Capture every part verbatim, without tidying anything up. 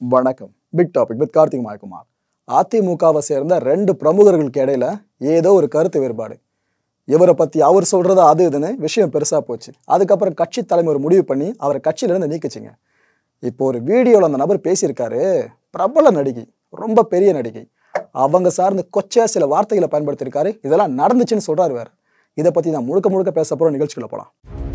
வணக்கம். Big topic with Karthik Mayakumar. அதிமுகவை சேர்ந்த ரெண்டு பிரமுகர்களுக்கு இடையில ஏதோ ஒரு கருத்து வேறுபாடு. இவரை பத்தி அவர் சொல்றது அது இதுன்னு விஷயம் பெருசா போச்சு. அதுக்கப்புறம் கட்சி தலைமை ஒரு முடிவு பண்ணி அவரை கட்சியிலிருந்து நீக்கிச்சிங்க. இப்போ ஒரு வீடியோவில் அந்த நபர் பேசியிருக்காரு. பிரபல நடிகை, ரொம்ப பெரிய நடிகை, அவங்க சார்ந்து கொச்சையா சில வார்த்தைகளை பயன்படுத்தியிருக்காரு. இதெல்லாம் நடந்துச்சுன்னு சொல்றாரு வேற. இதை பத்தி நான் முழுக்க முழுக்க பேச போற நிகழ்ச்சிக்குள்ள போலாம்.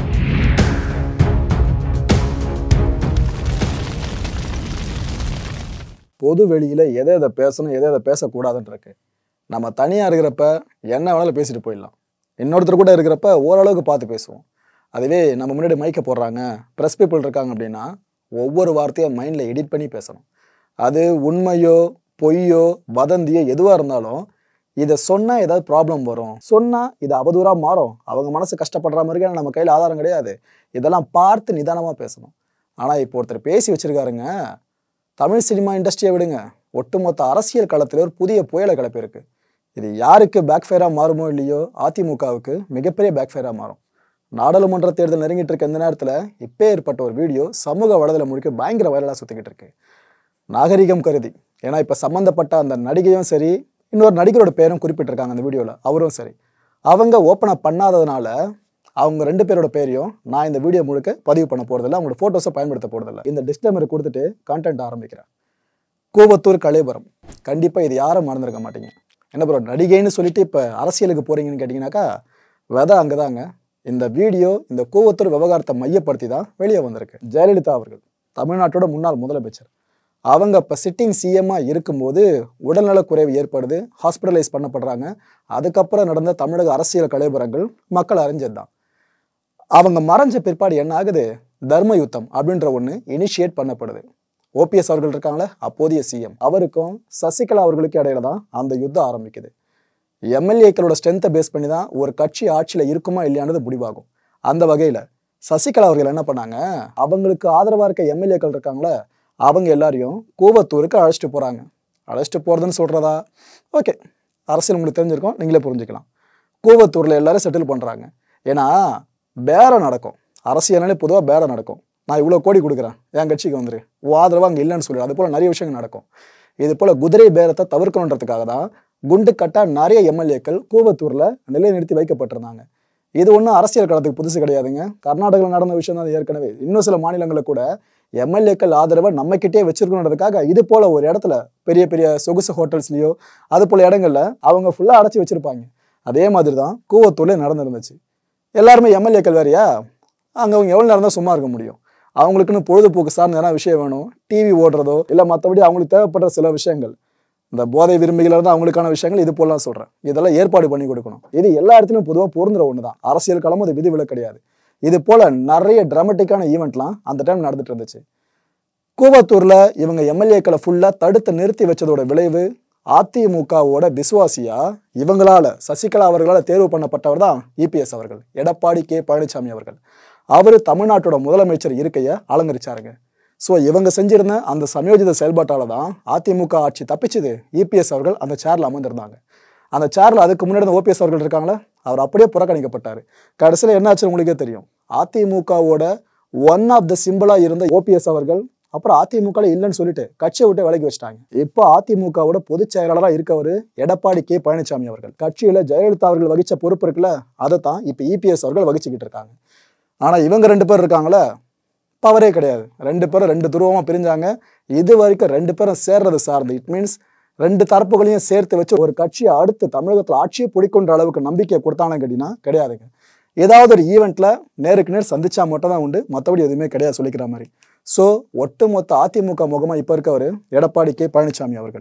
பொது வெளியில எதை எதை பேசணும், எதை எதை பேசக்கூடாதுன்னு இருக்கு. நம்ம தனியா இருக்கிறப்ப என்ன வேணாலும் பேசிட்டு போயிடலாம். இன்னொருத்தர் கூட இருக்கிறப்ப ஓரளவுக்கு பார்த்து பேசுவோம். அதுவே நம்ம முன்னாடி மைக்க போடுறாங்க, ப்ரெஸ் பீப்புள் இருக்காங்க அப்படின்னா ஒவ்வொரு வார்த்தையும் மைண்டில் எடிட் பண்ணி பேசணும். அது உண்மையோ பொய்யோ வதந்தியோ எதுவாக இருந்தாலும் இதை சொன்னால் ஏதாவது ப்ராப்ளம் வரும், சொன்னால் இது அவதூறாக மாறும், அவங்க மனசு கஷ்டப்படுற மாதிரி நம்ம கையில் ஆதாரம் கிடையாது. இதெல்லாம் பார்த்து நிதானமாக பேசணும். ஆனால் இப்போ ஒருத்தர் பேசி வச்சிருக்காருங்க, தமிழ் சினிமா இண்டஸ்ட்ரியை விடுங்க, ஒட்டுமொத்த அரசியல் களத்தில் ஒரு புதிய புயலை கிளப்பியிருக்கு. இது யாருக்கு பேக் ஃபயராக மாறுமோ இல்லையோ, அதிமுகவுக்கு மிகப்பெரிய பேக் ஃபயராக மாறும். நாடாளுமன்ற தேர்தல் நெருங்கிட்டு இருக்க இந்த நேரத்தில் இப்போ ஏற்பட்ட ஒரு வீடியோ சமூக வலைதளம் முழுக்க பயங்கர வைரலாக சுற்றிக்கிட்டு இருக்கு. நாகரிகம் கருதி, ஏன்னா இப்போ சம்மந்தப்பட்ட அந்த நடிகையும் சரி, இன்னொரு நடிகரோட பேரும் குறிப்பிட்டிருக்காங்க அந்த வீடியோவில், அவரும் சரி, அவங்க ஓப்பனாக பண்ணாததுனால அவங்க ரெண்டு பேரோட பேரையும் நான் இந்த வீடியோ முழுக்க பதிவு பண்ண போகிறதில்ல, அவங்களோட ஃபோட்டோஸை பயன்படுத்த போகிறதில்ல. இந்த டிஸ்க்ளைமரை கொடுத்துட்டு கான்டென்ட் ஆரம்பிக்கிறேன். கூவத்தூர் கலைபுரம், கண்டிப்பாக இது யாரும் மறந்துருக்க மாட்டீங்க. என்ன ப்ரோ நடிகைன்னு சொல்லிட்டு இப்போ அரசியலுக்கு போகிறீங்கன்னு கேட்டிங்கனாக்கா வெதை அங்கே தாங்க. இந்த வீடியோ இந்த கூவத்தூர் விவகாரத்தை மையப்படுத்தி தான் வெளியே வந்திருக்கு. ஜெயலலிதா அவர்கள், தமிழ்நாட்டோட முன்னாள் முதலமைச்சர், அவங்க இப்போ சிட்டிங் சிஎம்மாக இருக்கும்போது உடல்நலக்குறைவு ஏற்படுது, ஹாஸ்பிட்டலைஸ் பண்ணப்படுறாங்க. அதுக்கப்புறம் நடந்த தமிழக அரசியல் கலைபுரங்கள் மக்கள் அறிஞ்சது தான். அவங்க மறைஞ்ச பிற்பாடு என்ன ஆகுது, தர்ம யுத்தம் அப்படின்ற ஒன்று இனிஷியேட் பண்ணப்படுது. ஓபிஎஸ் அவர்கள் இருக்காங்களே, அப்போதைய சிஎம், அவருக்கும் சசிகலா அவர்களுக்கு இடையில தான் அந்த யுத்தம் ஆரம்பிக்குது. எம்எல்ஏக்களோட ஸ்ட்ரென்த்தை பேஸ் பண்ணி தான் ஒரு கட்சி ஆட்சியில் இருக்குமா இல்லையானது முடிவாகும். அந்த வகையில் சசிகலா அவர்கள் என்ன பண்ணாங்க, அவங்களுக்கு ஆதரவாக இருக்க எம்எல்ஏக்கள் இருக்காங்களே, அவங்க எல்லாரையும் கூவத்தூருக்கு அழைச்சிட்டு போகிறாங்க. அழைச்சிட்டு போகிறதுன்னு சொல்கிறதா, ஓகே, அரசியல் உங்களுக்கு தெரிஞ்சிருக்கோம், நீங்களே புரிஞ்சுக்கலாம். கூவத்தூரில் எல்லாரும் செட்டில் பண்ணுறாங்க. ஏன்னா பேரம் நடக்கும், அரசியல்னாலே பொதுவாக பேரம் நடக்கும். நான் இவ்வளோ கோடி கொடுக்குறேன், என் கட்சிக்கு வந்துரு, ஆதரவாக அங்கே இல்லைன்னு சொல்லி, அது போல் நிறைய விஷயங்கள் நடக்கும். இது போல் குதிரை பேரத்தை தவிர்க்கணுன்றதுக்காக தான் குண்டு கட்டாக நிறைய எம்எல்ஏக்கள் கூவத்தூரில் நிலைநிறுத்தி வைக்கப்பட்டிருந்தாங்க. இது ஒன்றும் அரசியல் களத்துக்கு புதுசு கிடையாதுங்க. கர்நாடகாவில் நடந்த விஷயம் தான் ஏற்கனவே. இன்னும் சில மாநிலங்களில் கூட எம்எல்ஏக்கள் ஆதரவை நம்மக்கிட்டே வச்சிருக்கணுன்றதுக்காக இது போல் ஒரு இடத்துல பெரிய பெரிய சொகுசு ஹோட்டல்ஸ்லையோ அது போல் இடங்கள்ல அவங்க ஃபுல்லாக அடைச்சி வச்சுருப்பாங்க. அதே மாதிரி தான் கூவத்தூர்லேயே நடந்துருந்துச்சு. எல்லாருமே எம்எல்ஏக்கள் வேறையா, அங்கே அவங்க எவ்வளோ நேரம் தான் சும்மா இருக்க முடியும். அவங்களுக்குன்னு பொழுதுபோக்கு சார்ந்த எதனா விஷயம் வேணும், டிவி ஓடுறதோ இல்லை மற்றபடி அவங்களுக்கு தேவைப்படுற சில விஷயங்கள், இந்த போதை விரும்பிகள் தான் அவங்களுக்கான விஷயங்கள், இது போலாம் சொல்கிறேன். இதெல்லாம் ஏற்பாடு பண்ணி கொடுக்கணும். இது எல்லா இடத்துலையும் பொதுவாக பொருந்துற ஒன்று தான். அரசியல் களமும் அது விதிவிலக்கு கிடையாது. இது போல் நிறைய ட்ராமட்டிக்கான ஈவெண்ட்லாம் அந்த டைம் நடந்துட்டு இருந்துச்சு. கூவத்தூரில் இவங்க எம்எல்ஏக்களை ஃபுல்லாக தடுத்து நிறுத்தி வச்சதோட விளைவு, அதிமுகவோட விசுவாசியா இவங்களால சசிகலா அவர்களால் தேர்வு பண்ணப்பட்டவர் தான் இபிஎஸ் அவர்கள், எடப்பாடி கே பழனிசாமி அவர்கள். அவர் தமிழ்நாட்டோட முதலமைச்சர் இருக்கையை அலங்கரிச்சாருங்க. ஸோ இவங்க செஞ்சிருந்த அந்த சமயோஜித செயல்பாட்டால தான் அதிமுக ஆட்சி தப்பிச்சுது. இபிஎஸ் அவர்கள் அந்த சேர்ல அமர்ந்திருந்தாங்க. அந்த சேர்ல அதுக்கு முன்னாடி ஓபிஎஸ் அவர்கள் இருக்காங்களே, அவர் அப்படியே புறக்கணிக்கப்பட்டார். கடைசியில் என்னாச்சு உங்களுக்கே தெரியும். அதிமுகவோட ஒன் ஆஃப் த சிம்பிளா இருந்த ஓபிஎஸ் அவர்கள் அப்புறம் அதிமுக இல்லைன்னு சொல்லிட்டு கட்சியை விட்டு விலகி வச்சிட்டாங்க. இப்போ அதிமுகவோட பொதுச் செயலாளராக இருக்கவர் எடப்பாடி கே பழனிசாமி அவர்கள். கட்சியில ஜெயலலிதா அவர்கள் வகிச்ச பொறுப்பு இருக்குல்ல, அதை தான் இப்போ இபிஎஸ் அவர்கள் வகிச்சுக்கிட்டு இருக்காங்க. ஆனா இவங்க ரெண்டு பேர் இருக்காங்களே, பவரே கிடையாது. ரெண்டு பேரும் ரெண்டு துருவமா பிரிஞ்சாங்க. இது வரைக்கும் ரெண்டு பேரும் சேர்றது சார்ந்து, இட் மீன்ஸ் ரெண்டு தரப்புகளையும் சேர்த்து வச்சு ஒரு கட்சியை அடுத்து தமிழகத்தில் ஆட்சியை பிடிக்கின்ற அளவுக்கு நம்பிக்கை கொடுத்தானு கேட்டீங்கன்னா கிடையாதுங்க. ஏதாவது ஒரு ஈவெண்ட்ல நேருக்கு நேர் சந்திச்சா மட்டும் தான் உண்டு, மற்றபடி எதுவுமே கிடையாது சொல்லிக்கிற மாதிரி. ஸோ ஒட்டுமொத்த அதிமுக முகமாக இப்போ இருக்கவர் எடப்பாடி கே பழனிசாமி அவர்கள்.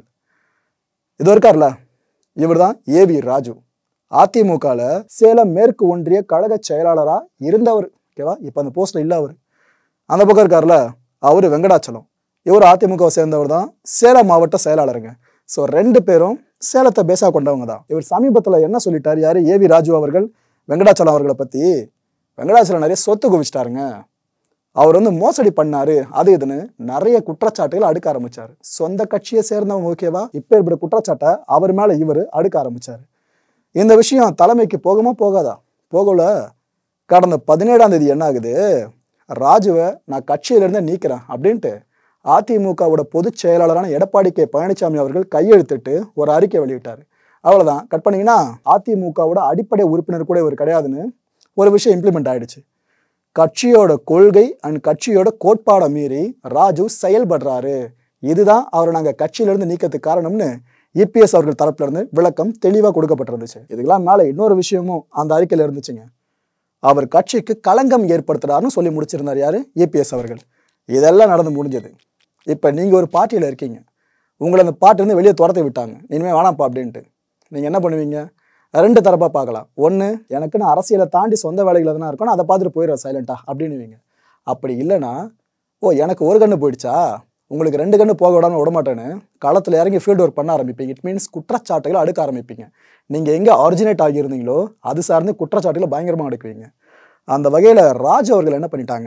இது இருக்கார்ல, இவர் தான் ஏவி ராஜு, அதிமுகவில் சேலம் மேற்கு ஒன்றிய கழக செயலாளராக இருந்தவர். ஓகேவா, இப்போ அந்த போஸ்ட்ல இல்லை அவர். அந்த பக்கம் இருக்கார்ல, அவர் வெங்கடாச்சலம், இவர் அதிமுகவை சேர்ந்தவர் தான், சேலம் மாவட்ட செயலாளருங்க. ஸோ ரெண்டு பேரும் சேலத்தை பேசா கொண்டவங்க தான். இவர் சமீபத்தில் என்ன சொல்லிட்டார், யார் ஏவி ராஜு அவர்கள் வெங்கடாச்சலம் அவர்களை பற்றி, வெங்கடாச்சலம் நிறைய சொத்து குவிச்சிட்டாருங்க, அவர் வந்து மோசடி பண்ணாரு, அது இதுன்னு நிறைய குற்றச்சாட்டுகள் அடுக்க ஆரம்பிச்சாரு. சொந்த கட்சியை சேர்ந்தவங்க, ஓகேவா, இப்போ இப்படி குற்றச்சாட்டை அவர் மேல இவர் அடுக்க ஆரம்பிச்சாரு. இந்த விஷயம் தலைமைக்கு போகுமா போகாதா, போகல. கடந்த பதினேழாம் தேதி என்ன ஆகுது, ராஜுவை நான் கட்சியிலிருந்தே நீக்கிறேன் அப்படின்ட்டு அதிமுகவோட பொதுச் செயலாளரான எடப்பாடி கே பழனிசாமி அவர்கள் கையெழுத்திட்டு ஒரு அறிக்கை வெளியிட்டார். அவ்வளோதான். கட் பண்ணீங்கன்னா அதிமுகவோட அடிப்படை உறுப்பினர் கூட இவர் கிடையாதுன்னு ஒரு விஷயம் இம்ப்ளிமெண்ட் ஆயிடுச்சு. கட்சியோட கொள்கை அண்ட் கட்சியோட கோட்பாடை மீறி ராஜு செயல்படுறாரு, இதுதான் அவரை நாங்கள் கட்சியிலிருந்து நீக்கிறதுக்கு காரணம்னு இபிஎஸ் அவர்கள் தரப்புல இருந்து விளக்கம் தெளிவாக கொடுக்கப்பட்டிருந்துச்சு. இதுக்கெல்லாம் மேலே இன்னொரு விஷயமும் அந்த அறிக்கையில் இருந்துச்சுங்க. அவர் கட்சிக்கு களங்கம் ஏற்படுத்துறாருன்னு சொல்லி முடிச்சிருந்தார் யாரு? இபிஎஸ் அவர்கள். இதெல்லாம் நடந்து முடிஞ்சது. இப்போ நீங்கள் ஒரு பார்ட்டியில் இருக்கீங்க, உங்களை அந்த பார்ட்டிலேருந்து வெளியே துரத்தி விட்டாங்க, இனிமேல் வேணாம்ப்பா அப்படின்ட்டு. நீங்கள் என்ன பண்ணுவீங்க? ரெண்டு தரப்பாக பார்க்கலாம். ஒன்று, எனக்குன்னு அரசியலை தாண்டி சொந்த வேலைகள் எதனா இருக்கணும், அதை பார்த்துட்டு போயிடுற சைலண்டா அப்படின்னுவீங்க. அப்படி இல்லைன்னா, ஓ எனக்கு ஒரு கண்ணு போயிடுச்சா, உங்களுக்கு ரெண்டு கண்ணு போக விடாமல் விடமாட்டேன்னு களத்தில் இறங்கி ஃபீல்டு ஒர்க் பண்ண ஆரம்பிப்பீங்க. இட் மீன்ஸ் குற்றச்சாட்டுகளை அடுக்க ஆரம்பிப்பீங்க. நீங்கள் எங்கே ஆரிஜினேட் ஆகியிருந்தீங்களோ அது சார்ந்து குற்றச்சாட்டுகளை பயங்கரமாக அடுக்குவீங்க. அந்த வகையில் ராஜு அவர்கள் என்ன பண்ணிட்டாங்க,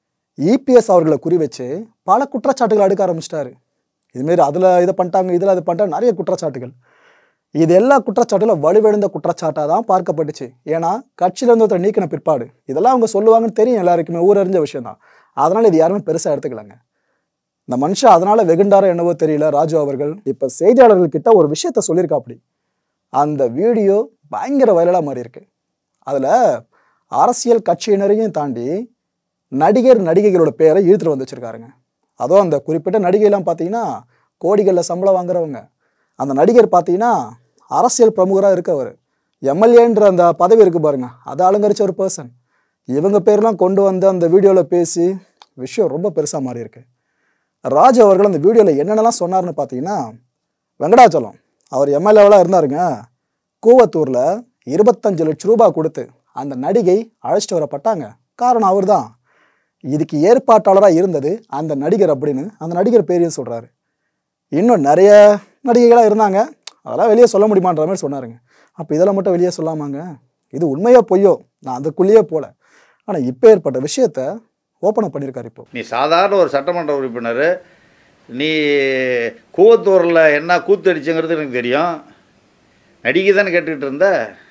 இபிஎஸ் அவர்களை குறி வச்சு பல குற்றச்சாட்டுகள் அடுக்க ஆரம்பிச்சிட்டாரு. இதுமாரி அதில் இதை பண்ணிட்டாங்க, இதில் அதை பண்ணிட்டாங்க, நிறைய குற்றச்சாட்டுகள். இது எல்லா குற்றச்சாட்டுகளும் வலுவிழந்த குற்றச்சாட்டாக தான் பார்க்கப்பட்டுச்சு. ஏன்னா கட்சியிலேருந்து ஒருத்தர் நீக்கின பிற்பாடு இதெல்லாம் அவங்க சொல்லுவாங்கன்னு தெரியும், எல்லாருக்குமே ஊரறிஞ்ச விஷயம் தான். அதனால் இது யாருமே பெருசாக எடுத்துக்கலாங்க. இந்த மனுஷன் அதனால் வெகுண்டாரோ என்னவோ தெரியல, ராஜு அவர்கள் இப்போ செய்தியாளர்கள்கிட்ட ஒரு விஷயத்த சொல்லியிருக்கா. அப்படி அந்த வீடியோ பயங்கர வைரலாக மாறி இருக்கு. அதில் அரசியல் கட்சியினரையும் தாண்டி நடிகர் நடிகைகளோட பேரை இழுத்துட்டு வந்து வச்சிருக்காருங்க. அதுவும் அந்த குறிப்பிட்ட நடிகைலாம் பார்த்தீங்கன்னா கோடிகளில் சம்பளம் வாங்குறவங்க. அந்த நடிகர் பார்த்தீங்கன்னா அரசியல் பிரமுகராக இருக்கவர், எம்எல்ஏன்ற அந்த பதவி இருக்குது பாருங்க, அதை அலங்கரிச்ச ஒரு பர்சன். இவங்க பேர்லாம் கொண்டு வந்து அந்த வீடியோவில் பேசி விஷயம் ரொம்ப பெருசாக மாறி இருக்கு. ராஜு அவர்கள் அந்த வீடியோவில் என்னென்னலாம் சொன்னார்னு பார்த்தீங்கன்னா, வெங்கடாச்சலம் அவர் எம்எல்ஏவெலாம் இருந்தாருங்க, கூவத்தூரில் இருபத்தஞ்சு லட்சம் ரூபாய் கொடுத்து அந்த நடிகை அழைச்சிட்டு வரப்பட்டாங்க. காரணம் அவர் தான். இதுக்கு ஏற்பாட்டாளராக இருந்தது அந்த நடிகர் அப்படின்னு அந்த நடிகர் பேரையும் சொல்கிறாரு. இன்னும் நிறைய நடிகைகளாக இருந்தாங்க, அதெல்லாம் வெளியே சொல்ல முடியுமான்ற மாதிரி சொன்னாருங்க. அப்போ இதெல்லாம் மட்டும் வெளியே சொல்லாமாங்க? இது உண்மையோ பொய்யோ நான் அதுக்குள்ளேயே போல. ஆனால் இப்போ ஏற்பட்ட விஷயத்த ஓப்பன் பண்ணியிருக்காரு. இப்போ நீ சாதாரண ஒரு சட்டமன்ற உறுப்பினர், நீ கூவத்தூரில் என்ன கூத்தடிச்சுங்கிறது எனக்கு தெரியும். நடிகை தானே கேட்டுக்கிட்டு இருந்த,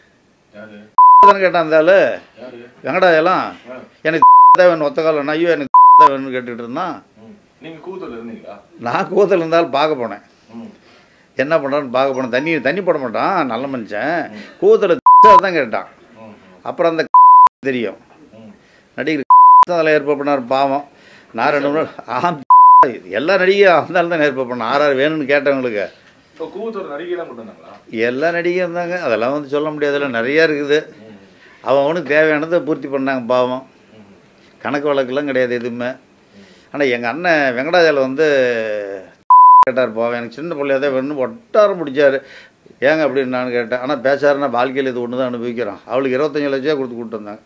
தானே கேட்டான் இருந்தாலும் வெங்கடாயெல்லாம் எனக்கு தேவன் ஒத்த காலம் ஐயோ எனக்கு தேவன் கேட்டுக்கிட்டு இருந்தான். நீங்கள் கூவத்தூரில் இருந்தீங்களா? நான் கூவத்தில் இருந்தாலும் பார்க்க போனேன், என்ன பண்ணுறான்னு பார்க்க போனேன். தண்ணி தண்ணி போட மாட்டான், நல்ல மனுஷன். கூவத்தில் தான் கேட்டான். அப்புறம் அந்த தெரியும் நடிகர் அதில் ஏற்பாடு பண்ணார். பாவம் நான் ரெண்டு மூணு ஆம் எல்லா நடிகையும் இருந்தாலும் தான் ஏற்பாடு பண்ணேன். ஆறு ஆறு வேணும்னு கேட்டவங்களுக்கு கூவத்தூர் நடிகைலாம் கொண்டு வந்தாங்களா? எல்லா நடிகையும் இருந்தாங்க, அதெல்லாம் வந்து சொல்ல முடியாதுல்ல, நிறையா இருக்குது. அவன் அவனுக்கு தேவையானதை பூர்த்தி பண்ணாங்க. பாவம் கணக்கு வழக்கெல்லாம் கிடையாது எதுவுமே. ஆனால் எங்கள் அண்ணன் வெங்கடாஜலம் வந்து கேட்டார், போவேன் எனக்கு சின்ன பிள்ளையா தான் வேணும்னு ஒட்டாரம் பிடிச்சார். ஏங்க அப்படின்னு நான் கேட்டேன். ஆனால் பேசாருன்னா வாழ்க்கையில் இது ஒன்று தான் அனுபவிக்கிறான். அவளுக்கு இருபத்தஞ்சு லட்சம் கொடுத்து கூப்பிட்டு வந்தாங்க.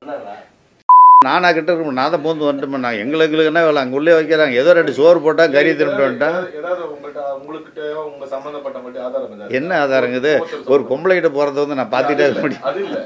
நானா கிட்ட இருக்கணும், நான் தான் பூந்து வந்துட்டு நான் எங்களுக்கு எங்களுக்கு என்ன வேலை அங்கே உள்ளே வைக்கிறாங்க. ஏதோ ரெண்டு சோறு போட்டால் கறி திரும்பிட்டு வந்துட்டேன். என்ன ஆதாரங்குது? ஒரு பொம்பளை கிட்ட போகிறத வந்து நான் பார்த்துட்டே இருக்க முடியும்.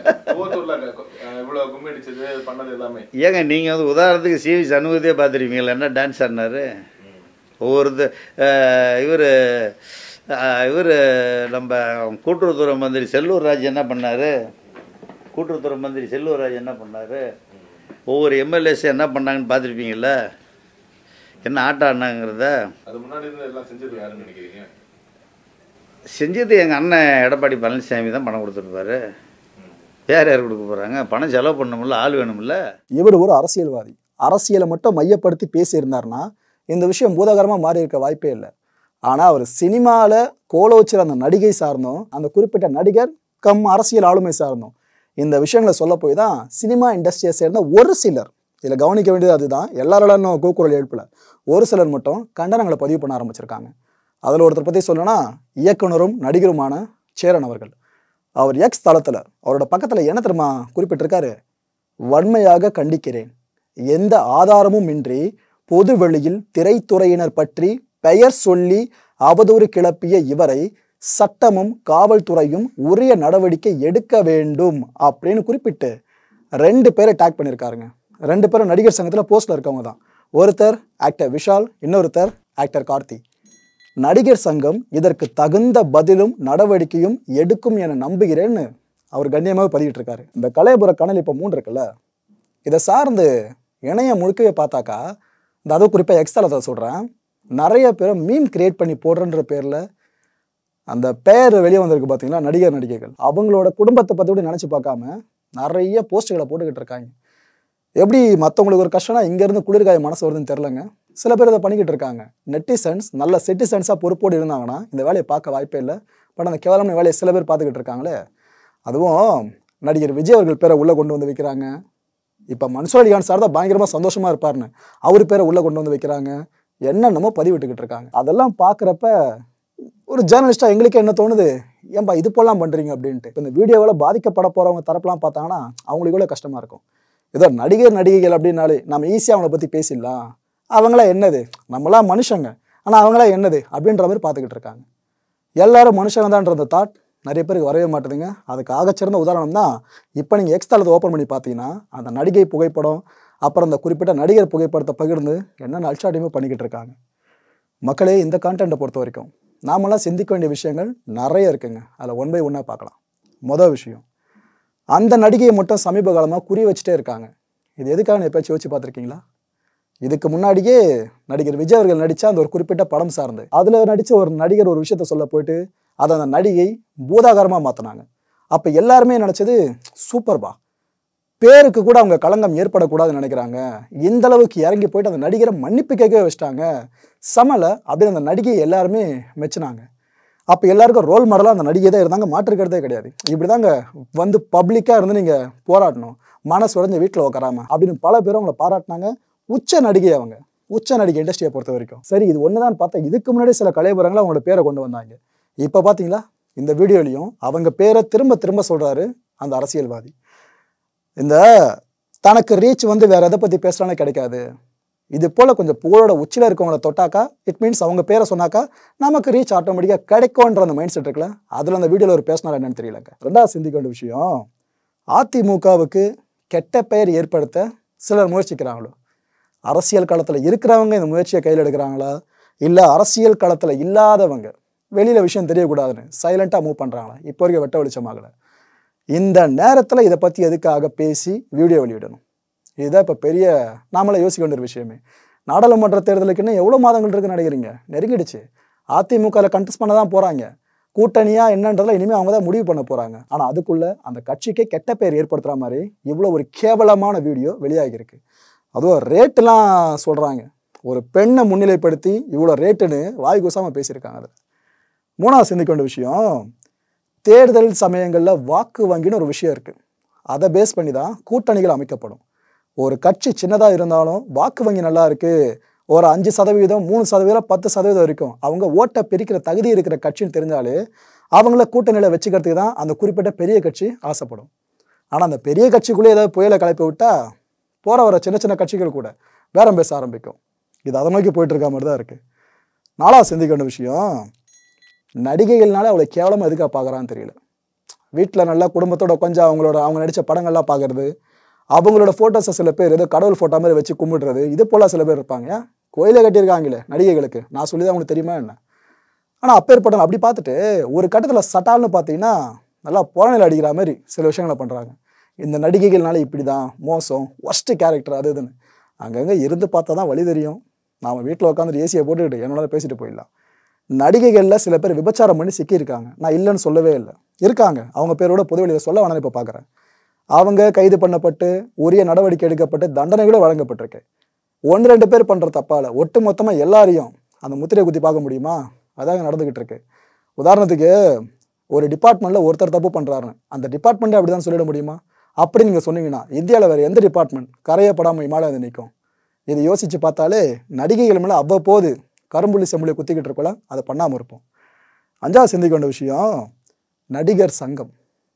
ஏங்க நீங்கள் வந்து உதாரணத்துக்கு சிவி சண்முகத்தையே பார்த்துருப்பீங்களா, என்ன டான்ஸ் ஆடினாரு. ஒவ்வொரு இவர் இவர் நம்ம கூட்டுறவுத்துறை மந்திரி செல்லூர் ராஜ் என்ன பண்ணார், கூட்டுறவுத்துறை மந்திரி செல்லூர் ராஜ் என்ன பண்ணார், ஒவ்வொரு எம்எல்ஏஸ் என்ன பண்ணாங்கன்னு பார்த்துருப்பீங்கள, என்ன ஆட்டம் ஆடினாங்கிறத. அது முன்னாடி இருந்து எல்லாம் செஞ்சது யாருன்னு நினைக்கிறீங்க? செஞ்சது எங்கள் அண்ணன் எடப்பாடி பழனிசாமி தான் பணம் கொடுத்துருப்பாரு. வேறு யார் கொடுக்க போகிறாங்க? பணம் செலவு பண்ணணும்ல, ஆள் வேணும்ல. இவர் ஒரு அரசியல்வாதி, அரசியலை மட்டும் மையப்படுத்தி பேசியிருந்தாருன்னா இந்த விஷயம் பூதாகரமாக மாறி இருக்க வாய்ப்பே இல்லை. ஆனால் அவர் சினிமாவில் கோலோச்சிற அந்த நடிகை சார்ந்தோம், அந்த குறிப்பிட்ட நடிகர் கம் அரசியல் ஆளுமை சார்ந்தோம் இந்த விஷயங்களை சொல்ல போய் தான் சினிமா இண்டஸ்ட்ரியை சேர்ந்த ஒரு சிலர், இதில் கவனிக்க வேண்டியது அதுதான், எல்லாரோட கூக்குரல் எழுப்பல, ஒரு சிலர் மட்டும் கண்டனங்களை பதிவு பண்ண ஆரம்பிச்சிருக்காங்க. அதில் ஒருத்தர் பற்றி சொல்லணும்னா இயக்குனரும் நடிகருமான சேரன் அவர்கள். அவர் எக்ஸ் தளத்தில் அவரோட பக்கத்தில் என்ன தெரியுமா குறிப்பிட்டிருக்காரு, வன்மையாக கண்டிக்கிறேன், எந்த ஆதாரமும் இன்றி பொது வெளியில் திரைத்துறையினர் பற்றி பெயர் சொல்லி அவதூறு கிளப்பிய இவரை சட்டமும் காவல்துறையும் உரிய நடவடிக்கை எடுக்க வேண்டும் அப்படின்னு குறிப்பிட்டு ரெண்டு பேரை டேக் பண்ணியிருக்காருங்க. ரெண்டு பேரும் நடிகர் சங்கத்தில் போஸ்டில் இருக்கவங்க தான். ஒருத்தர் ஆக்டர் விஷால், இன்னொருத்தர் ஆக்டர் கார்த்தி. நடிகர் சங்கம் இதற்கு தகுந்த பதிலும் நடவடிக்கையும் எடுக்கும் என நம்புகிறேன்னு அவர் கண்ணியமாக பதிவிட்டு இருக்காரு. இந்த கலையபுர கணல் இப்போ மூன்று இருக்குல்ல, இதை சார்ந்து இணையம் முழுக்கவே பார்த்தாக்கா இந்த அதுவும் குறிப்பாக எக்ஸ்தலத்தை சொல்கிறேன். நிறைய பேர் மீம் கிரியேட் பண்ணி போடுறன்ற பேரில் அந்த பேர் வெளியே வந்திருக்கு பார்த்தீங்களா, நடிகர் நடிகைகள் அவங்களோட குடும்பத்தை பற்றி கூட நினச்சி பார்க்காம நிறைய போஸ்ட்டுகளை போட்டுக்கிட்டு இருக்காங்க. எப்படி மற்றவங்களுக்கு ஒரு கஷ்டம்னா இங்கேருந்து குளிர்காய மனசு வருதுன்னு தெரிலங்க. சில பேர் இதை பண்ணிக்கிட்டு இருக்காங்க. நெட்டிசன்ஸ் நல்ல செட்டிசன்ஸாக பொறுப்போடு இருந்தாங்கன்னா இந்த வேலையை பார்க்க வாய்ப்பே இல்லை. பட் அந்த கேவலமான வேலையை சில பேர் பார்த்துக்கிட்டு இருக்காங்களே. அதுவும் நடிகர் விஜய் அவர்கள் பேரை உள்ளே கொண்டு வந்து வைக்கிறாங்க. இப்போ மன்சூர் அலிகான் சார் தான் பயங்கரமாக சந்தோஷமாக இருப்பார்னு அவர் பேரை உள்ளே கொண்டு வந்து வைக்கிறாங்க. என்னென்னமோ பதிவிட்டுக்கிட்டு இருக்காங்க. அதெல்லாம் பார்க்குறப்ப ஒரு ஜேர்னலிஸ்டாக எங்களுக்கே என்ன தோணுது, ஏன்பா இது போலாம் பண்ணுறீங்க அப்படின்ட்டு. இப்போ இந்த வீடியோவில் பாதிக்கப்பட போகிறவங்க தரப்பெல்லாம் பார்த்தாங்கன்னா அவங்களுக்கு கூட கஷ்டமாக இருக்கும். ஏதோ நடிகர் நடிகைகள் அப்படின்னாலே நம்ம ஈஸியாக அவங்கள பற்றி பேசிடலாம், அவங்களாம் என்னது, நம்மளாம் மனுஷங்க ஆனால் அவங்களாம் என்னது அப்படின்ற மாதிரி பார்த்துக்கிட்டு இருக்காங்க. எல்லாரும் மனுஷங்க தான்ன்ற தாட் நிறைய பேருக்கு வரவே மாட்டுதுங்க. அதுக்கு ஆகச்சிறந்த உதாரணம் தான் இப்போ நீங்கள் எக்ஸ் தளத்தை ஓப்பன் பண்ணி பார்த்தீங்கன்னா அந்த நடிகை புகைப்படம், அப்புறம் அந்த குறிப்பிட்ட நடிகர் புகைப்படத்தை பகிர்ந்து என்னென்ன அல்சாட்டியுமே பண்ணிக்கிட்டு இருக்காங்க. மக்களே, இந்த கான்டென்ட்டை பொறுத்த வரைக்கும் நாமெல்லாம் சிந்திக்க வேண்டிய விஷயங்கள் நிறைய இருக்குங்க. அதில் ஒன் பை ஒன்னாக பார்க்கலாம். மொதல் விஷயம், அந்த நடிகையை மட்டும் சமீப காலமாக குறி வச்சுட்டே இருக்காங்க. இது எதுக்காக எப்பயாச்சும் யோசிச்சு பார்த்துருக்கீங்களா? இதுக்கு முன்னாடியே நடிகர் விஜய் அவர்கள் நடித்த அந்த ஒரு குறிப்பிட்ட படம் சார்ந்து அதில் நடித்த ஒரு நடிகர் ஒரு விஷயத்த சொல்ல போயிட்டு அதை அந்த நடிகை பூதாகாரமாக மாற்றினாங்க. அப்போ எல்லாருமே நினச்சது சூப்பர்பா, பேருக்கு கூட அவங்க களங்கம் ஏற்படக்கூடாதுன்னு நினைக்கிறாங்க. இந்த அளவுக்கு இறங்கி போயிட்டு அந்த நடிகரை மன்னிப்பு கேட்கவே வச்சிட்டாங்க, சமலை அப்படின்னு அந்த நடிகையை எல்லாருமே மெச்சினாங்க. அப்போ எல்லாருக்கும் ரோல் மாடலாக அந்த நடிகை தான் இருந்தாங்க, மாற்றுக்கிறதே கிடையாது. இப்படி தாங்க வந்து பப்ளிக்காக இருந்து நீங்கள் போராடணும், மனசு உடஞ்ச வீட்டில் உட்காராம அப்படின்னு பல பேரும் அவங்களை பாராட்டினாங்க. உச்ச நடிகை அவங்க, உச்ச நடிகை இண்டஸ்ட்ரியை பொறுத்த வரைக்கும். சரி, இது ஒன்று தான் பார்த்தா இதுக்கு முன்னாடி சில கலைபுரங்களை அவங்களோட பேரை கொண்டு வந்தாங்க. இப்போ பார்த்தீங்களா இந்த வீடியோலையும் அவங்க பேரை திரும்ப திரும்ப சொல்கிறாரு அந்த அரசியல்வாதி. இந்த தனக்கு ரீச் வந்து வேற எதை பற்றி பேசுகிறானே கிடைக்காது. இது போல் கொஞ்சம் புகழோட உச்சியில் இருக்கவங்கள தொட்டாக்கா இட் மீன்ஸ் அவங்க பேரை சொன்னாக்கா நமக்கு ரீச் ஆட்டோமேட்டிக்காக கிடைக்கும்ன்ற அந்த மைண்ட் செட் இருக்குல்ல, அதில் அந்த வீடியோவில் ஒரு பேசினார் என்னன்னு தெரியலங்க. ரெண்டாவது சிந்திக்க வேண்டிய விஷயம், அதிமுகவுக்கு கெட்ட பெயர் ஏற்படுத்த சிலர் முயற்சிக்கிறாங்களோ, அரசியல் களத்தில் இருக்கிறவங்க இந்த முயற்சியை கையில் எடுக்கிறாங்களா, இல்லை அரசியல் களத்தில் இல்லாதவங்க வெளியில் விஷயம் தெரியக்கூடாதுன்னு சைலண்ட்டாக மூவ் பண்ணுறாங்களா, இப்போ வரைக்கும் வெட்ட வெளிச்சமாகலை. இந்த நேரத்தில் இதை பற்றி எதுக்காக பேசி வீடியோ வெளியிடணும்? இதுதான் இப்போ பெரிய நாமளே யோசிக்க வேண்டிய ஒரு விஷயமே. நாடாளுமன்ற தேர்தலுக்கு இன்னும் எவ்வளோ மாதங்கள் இருக்குன்னு நினைக்கிறீங்க? நெருங்கிடுச்சு. அதிமுகவில் கண்டெஸ்ட் பண்ண தான் போகிறாங்க. கூட்டணியாக என்னன்றதில் இனிமேல் அவங்க தான் முடிவு பண்ண போகிறாங்க. ஆனால் அதுக்குள்ளே அந்த கட்சிக்கே கெட்ட பெயர் ஏற்படுத்துகிற மாதிரி இவ்வளோ ஒரு கேவலமான வீடியோ வெளியாகிருக்கு. அதுவும் ரேட்டெலாம் சொல்கிறாங்க, ஒரு பெண்ணை முன்னிலைப்படுத்தி இவ்வளோ ரேட்டுன்னு வாய் கூசாமல் பேசியிருக்காங்க. அதில் மூணாவது சிந்திக்க வேண்டிய விஷயம், தேர்தல் சமயங்களில் வாக்கு வங்கின்னு ஒரு விஷயம் இருக்குது. அதை பேஸ் பண்ணி தான் கூட்டணிகள் அமைக்கப்படும். ஒரு கட்சி சின்னதாக இருந்தாலும் வாக்கு வங்கி நல்லா இருக்குது, ஒரு அஞ்சு சதவீதம் மூணு சதவீதம் பத்து சதவீதம் வரைக்கும் அவங்க ஓட்டை பிரிக்கிற தகுதி இருக்கிற கட்சின்னு தெரிஞ்சாலே அவங்கள கூட்டணியில் வச்சுக்கிறதுக்கு தான் அந்த குறிப்பிட்ட பெரிய கட்சி ஆசைப்படும். ஆனால் அந்த பெரிய கட்சிக்குள்ளே ஏதாவது புயலை கலப்பி விட்டால் போகிற வர சின்ன சின்ன கட்சிகள் கூட பேரம் பேச ஆரம்பிக்கும். இது அதை நோக்கி போயிட்டு இருக்க மாதிரி தான் இருக்குது. நாலாவது சிந்திக்க வேண்டிய விஷயம், நடிகைகள்னால அவளை கேவலமாக எதுக்காக பார்க்குறான்னு தெரியல. வீட்டில் நல்லா குடும்பத்தோட கொஞ்சம் அவங்களோட அவங்க நடித்த படங்கள்லாம் பார்க்குறது, அவங்களோட ஃபோட்டோஸை சில பேர் ஏதோ கடவுள் ஃபோட்டோ மாதிரி வச்சு கும்பிடுறது, இது போல் சில பேர் இருப்பாங்க. கோயிலை கட்டியிருக்காங்களே நடிகைகளுக்கு, நான் சொல்லி தான் அவங்களுக்கு தெரியுமா என்ன? ஆனால் அப்பேற்பட்ட அப்படி பார்த்துட்டு ஒரு கட்டத்தில் சட்டால்னு பார்த்தீங்கன்னா நல்லா புறநிலை அடிக்கிற மாதிரி சில விஷயங்களை பண்ணுறாங்க. இந்த நடிகைகள்னால இப்படி தான் மோசம், ஒஸ்ட்டு கேரக்டர் அது இதுன்னு அங்கங்கே இருந்து பார்த்தா தான் வழி தெரியும். நாம் வீட்டில் உட்காந்துட்டு ஏசியை போட்டுக்கிட்டு என்னோட பேசிட்டு போயிடலாம். நடிகைகளில் சில பேர் விபச்சாரம் பண்ணி சிக்கியிருக்காங்க, நான் இல்லைன்னு சொல்லவே இல்லை, இருக்காங்க. அவங்க பேரோட பொதுவெளியில் சொல்ல வேணாம். இப்போ பார்க்குறேன், அவங்க கைது பண்ணப்பட்டு உரிய நடவடிக்கை எடுக்கப்பட்டு தண்டனைகளும் வழங்கப்பட்டிருக்கு. ஒன்று ரெண்டு பேர் பண்ணுற தப்பால் ஒட்டு மொத்தமாக எல்லாரையும் அந்த முத்திரையை குத்தி பார்க்க முடியுமா? அதாங்க நடந்துக்கிட்டு இருக்கு. உதாரணத்துக்கு ஒரு டிபார்ட்மெண்ட்டில் ஒருத்தர் தப்பு பண்ணுறாருன்னு அந்த டிபார்ட்மெண்ட்டே அப்படி தான் சொல்லிட முடியுமா? அப்படி நீங்கள் சொன்னீங்கன்னா இந்தியாவில் வேறு எந்த டிபார்ட்மெண்ட் கரையப்படாமல் இமாலயம் வந்து நிற்கும்? இதை யோசித்து பார்த்தாலே நடிகைகள் மேலே அவ்வப்போது கரும்புள்ளி செம்புள்ளி குத்திக்கிட்டு இருக்கலாம், அதை பண்ணாமல் இருப்போம். அஞ்சாவது சிந்திக்க வேண்டிய விஷயம், நடிகர் சங்கம்.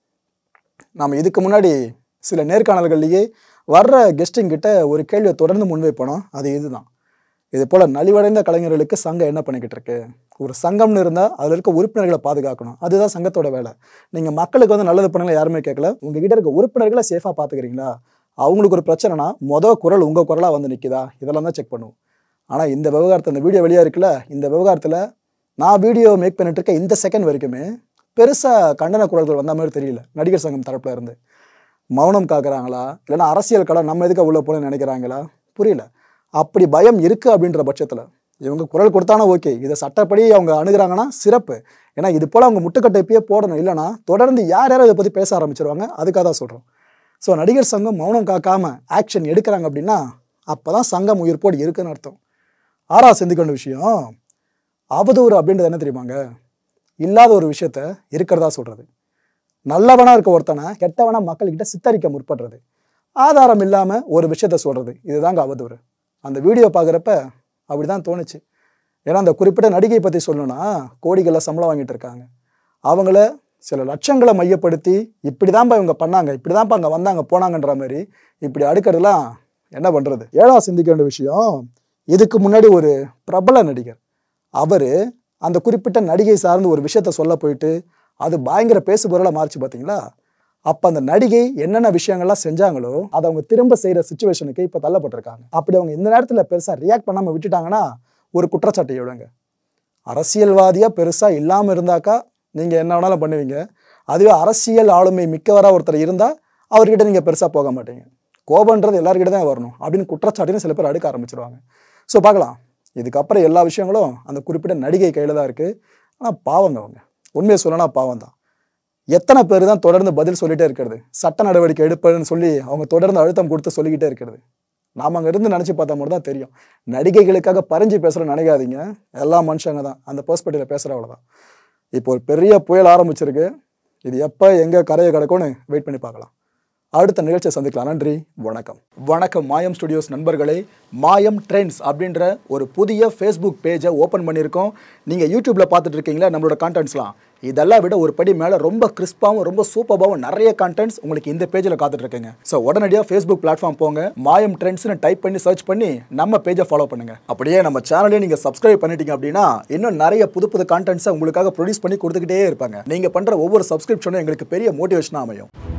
நாம் இதுக்கு முன்னாடி சில நேர்காணல்கள்லேயே வர்ற கெஸ்டிங்கிட்ட ஒரு கேள்வியை தொடர்ந்து முன்வைப்போனோம், அது இதுதான். இது போல் நலிவடைந்த கலைஞர்களுக்கு சங்கம் என்ன பண்ணிக்கிட்டு இருக்கு? ஒரு சங்கம்னு இருந்தால் அதில் இருக்க உறுப்பினர்களை பாதுகாக்கணும், அதுதான் சங்கத்தோட வேலை. நீங்கள் மக்களுக்கு வந்து நல்லது பண்ணுங்களா யாருமே கேட்கல, உங்ககிட்ட இருக்க உறுப்பினர்களை சேஃபாக பார்த்துக்கிறீங்களா? அவங்களுக்கு ஒரு பிரச்சனைனா மொதல் குரல் உங்கள் குரலாக வந்து நிற்குதா? இதெல்லாம் தான் செக் பண்ணுவோம். ஆனால் இந்த விவகாரத்தில் இந்த வீடியோ வெளியாக இருக்குல்ல, இந்த விவகாரத்தில் நான் வீடியோ மேக் பண்ணிட்டு இருக்க இந்த செகண்ட் வரைக்குமே பெருசாக கண்டன குரல்கள் வந்த மாதிரி தெரியல. நடிகர் சங்கம் தரப்பில் இருந்து மௌனம் காக்குறாங்களா, இல்லைனா அரசியல் களம் நம்ம எதுக்கு உள்ள போகணும்னு நினைக்கிறாங்களா புரியல. அப்படி பயம் இருக்குது அப்படின்ற பட்சத்தில் இவங்க குரல் கொடுத்தானா ஓகே, இதை சட்டப்படி அவங்க அணுகிறாங்கன்னா சிறப்பு. ஏன்னா இது போல் அவங்க முட்டுக்கட்டை இப்பயே போடணும், இல்லைனா தொடர்ந்து யார் யாரும் இதை பற்றி பேச ஆரம்பிச்சிருவாங்க. அதுக்காக தான் சொல்கிறோம். ஸோ நடிகர் சங்கம் மௌனம் காக்காமல் ஆக்ஷன் எடுக்கிறாங்க அப்படின்னா அப்போ தான் சங்கம் உயிர்ப்போடு இருக்குன்னு அர்த்தம். ஆறா சிந்திக்க வேண்டிய விஷயம், அவதூறு அப்படின்றது என்ன தெரியுமாங்க? இல்லாத ஒரு விஷயத்த இருக்கிறதா சொல்கிறது. நல்லவனாக இருக்க ஒருத்தனை கெட்டவனா மக்கள்கிட்ட சித்தரிக்க முற்படுறது, ஆதாரம் இல்லாமல் ஒரு விஷயத்த சொல்கிறது, இதுதாங்க அவதூறு. அந்த வீடியோ பார்க்குறப்ப அப்படி தான் தோணுச்சு. ஏன்னா அந்த குறிப்பிட்ட நடிகை பற்றி சொல்லணும்னா கோடிகளில் சம்பளம் வாங்கிட்டு இருக்காங்க. அவங்கள சில லட்சங்களை மையப்படுத்தி இப்படி தான்ப்பா இவங்க பண்ணாங்க, இப்படி தான்ப்பா அங்கே வந்தாங்க போனாங்கன்ற மாதிரி இப்படி அடுக்கிறதுலாம் என்ன பண்ணுறது? ஏழா சிந்திக்க வேண்டிய விஷயம், இதுக்கு முன்னாடி ஒரு பிரபல நடிகர் அவர் அந்த குறிப்பிட்ட நடிகை சார்ந்து ஒரு விஷயத்த சொல்ல போயிட்டு அது பயங்கர பேசுபொருளாக மாறிச்சு பார்த்தீங்களா? அப்போ அந்த நடிகை என்னென்ன விஷயங்கள்லாம் செஞ்சாங்களோ அதை அவங்க திரும்ப செய்கிற சுச்சுவேஷனுக்கு இப்போ தள்ளப்பட்டிருக்காங்க. அப்படி அவங்க இந்த நேரத்தில் பெருசாக ரியாக்ட் பண்ணாமல் விட்டுட்டாங்கன்னா ஒரு குற்றச்சாட்டை எவ்வளோங்க? அரசியல்வாதியாக பெருசாக இல்லாமல் இருந்தாக்கா நீங்கள் என்ன வேணாலும் பண்ணுவீங்க. அதுவே அரசியல் ஆளுமை மிக்கவராக ஒருத்தர் இருந்தால் அவர்கிட்ட நீங்கள் பெருசாக போக மாட்டீங்க. கோபன்றது எல்லாருக்கிட்ட தான் வரணும் அப்படின்னு குற்றச்சாட்டுன்னு சில பேர் அடுக்க ஆரம்பிச்சிருவாங்க. ஸோ பார்க்கலாம், இதுக்கப்புறம் எல்லா விஷயங்களும் அந்த குறிப்பிட்ட நடிகை கையில் தான் இருக்குது. ஆனால் பாவங்க, அவங்க உண்மையை சொல்லனா பாவம் தான். எத்தனை பேர் தான் தொடர்ந்து பதில் சொல்லிகிட்டே இருக்கிறது, சட்ட நடவடிக்கை எடுப்பதுன்னு சொல்லி அவங்க தொடர்ந்து அழுத்தம் கொடுத்து சொல்லிக்கிட்டே இருக்கிறது. நாம் அங்கே இருந்து நினச்சி பார்த்தா மட்டும் தான் தெரியும். நடிகைகளுக்காக பறிஞ்சு பேசுகிறேன்னு நினைக்காதீங்க, எல்லா மனுஷங்க தான் அந்த பெர்ஸ்பெக்டிவில் பேசுகிறவங்கள தான். இப்போ ஒரு பெரிய புயல் ஆரம்பிச்சிருக்கு. இது எப்போ எங்கே கரையை கிடக்கும்னு வெயிட் பண்ணி பார்க்கலாம். அடுத்த நிகழ்ச்சியை சந்திக்கலாம். நன்றி, வணக்கம். வணக்கம் மாயம் ஸ்டுடியோஸ் நண்பர்களே. மாயம் ட்ரெண்ட்ஸ் அப்படின்ற ஒரு புதிய ஃபேஸ்புக் பேஜை ஓப்பன் பண்ணியிருக்கோம். நீங்கள் யூடியூப்பில் பார்த்துட்டு இருக்கீங்களா நம்மளோட கான்டென்ட்ஸ்லாம்? இதெல்லாம் விட ஒரு படி மேலே ரொம்ப கிறிஸ்பாகவும் ரொம்ப சூப்பராகவும் நிறைய கான்டென்ட்ஸ் உங்களுக்கு இந்த பேஜில் காத்துட்ருக்குங்க. ஸோ உடனடியாக ஃபேஸ்புக் பிளாட்ஃபார்ம் போங்க, மாயம் ட்ரெண்ட்ஸ்னு டைப் பண்ணி சர்ச் பண்ணி நம்ம பேஜை ஃபாலோ பண்ணுங்கள். அப்படியே நம்ம சேனலையும் நீங்கள் சப்ஸ்கிரைப் பண்ணிட்டீங்க அப்படின்னா இன்னும் நிறைய புது புது கான்டென்ட்ஸை உங்களுக்காக ப்ரொடியூஸ் பண்ணி கொடுத்துக்கிட்டே இருப்பாங்க. நீங்கள் பண்ணுற ஒவ்வொரு சப்ஸ்கிரிப்ஷனும் எங்களுக்கு பெரிய மோட்டிவேஷனாக அமையும்.